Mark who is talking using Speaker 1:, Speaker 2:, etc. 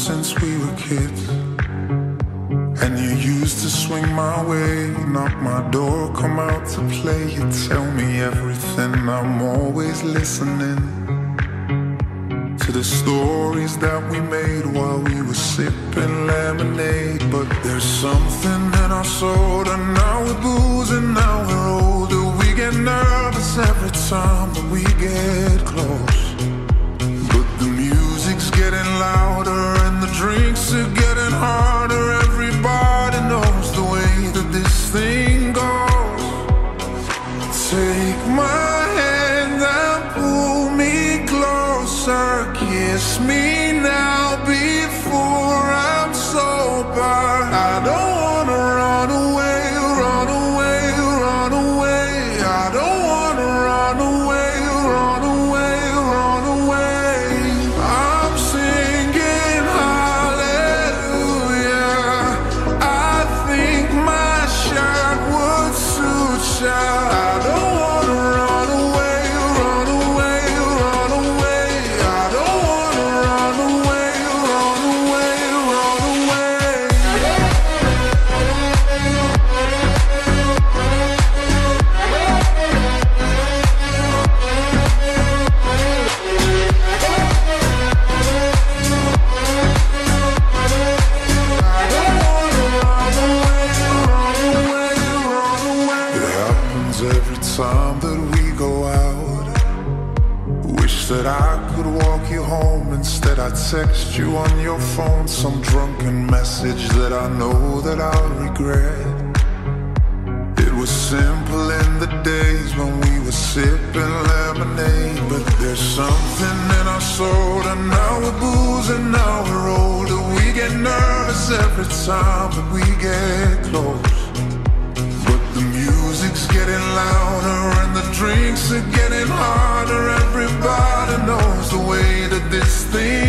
Speaker 1: since we were kids. And you used to swing my way, knock my door, come out to play. You tell me everything, I'm always listening to the stories that we made while we were sipping lemonade. But there's something in our soul, and now we're boozing, now we're older. We get nervous every time that we get close. But the music's getting louder and the drinks are getting harder. Everybody knows the way that this thing goes. Take my hand and pull me closer. Kiss me now before I'm sober. I don't wanna run away, run away, run away. I don't wanna run away, run away, run away. I'm singing hallelujah. I think my shirt would suit ya. I don't wanna run away, run away, run away. I don't wanna run away, run away, run away. It happens every time that we go out. Wish that I could walk you home. Instead I text you on your phone some drunken message that I know that I'll regret. It was simple in the days when we were sipping lemonade. But there's something in our soul, and now we're boozing, now we're older. We get nervous every time that we get close. But the music's getting louder and the drinks are getting harder. Everybody knows the way that this thing